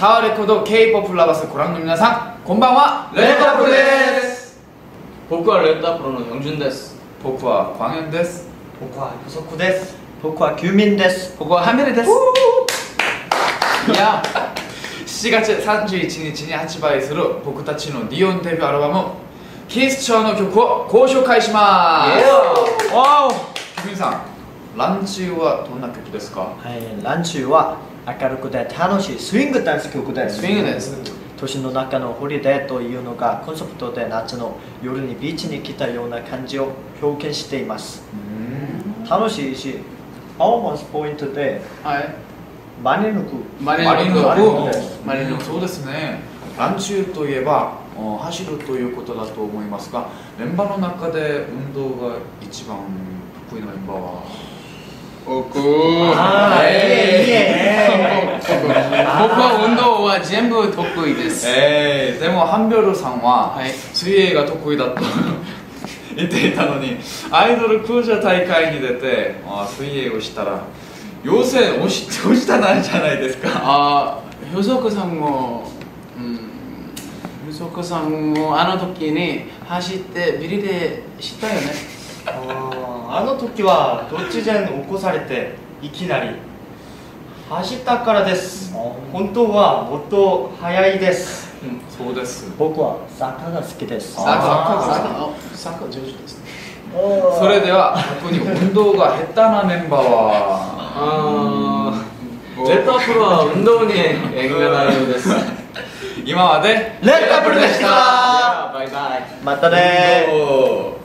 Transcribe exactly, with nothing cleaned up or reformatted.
タワーレコード K-ポップ ラバースご覧の皆さん、こんばんは。 レッドアップルです。 僕はレッドアップルのヨンジュンです。 僕はファンエンです。 僕はヨソクです。僕はキューミンです。 僕はハメルです。 いや、しちがつさんじゅういちにちに発売する僕たちのディオンデビューアルバム「キスチョー」の曲をご紹介します。わお、キューミンさん、ランチはどんな曲ですか？ はい、ランチは明るくて楽しいスイングダンス曲です。 スイングです。 都市の中のホリデーというのがコンセプトで、夏の夜にビーチに来たような感じを表現しています。楽しいし、パフォーマンスポイントで、 はい、 マネ抜くマネ抜くマネ抜くそうですね。ランチといえば走るということだと思いますが、メンバーの中で運動が一番得意なメンバーは僕、 あー、いえいえ僕は運動は全部得意です。 えー、でもハンビョルさんは、 はい、 水泳が得意だと言っていたのに、アイドル空女大会に出てあ水泳をしたら予選落ち落ちたなんじゃないですか。 ああ、ヨソクさんも、うん、ヨソクさんもあの時に走ってビリでしたよね。 ああの時は突然起こされていきなり走ったからです。本当はもっと速いです。 うん、そうです。 僕はサッカーが好きです。 サッカー、サッカー、サッカー上手ですね。 それでは特に運動が下手なメンバーはあー、レッドアップルは運動に縁がないようです。 今までレッドアップルでした。 バイバイ。 またねー。